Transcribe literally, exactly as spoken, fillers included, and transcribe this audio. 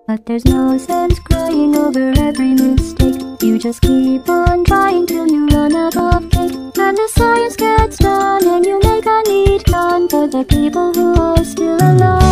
But there's no sense crying over every mistake. You just keep on trying till you run out of cake. And the science gets done and you make a neat plan for the people who are still alive.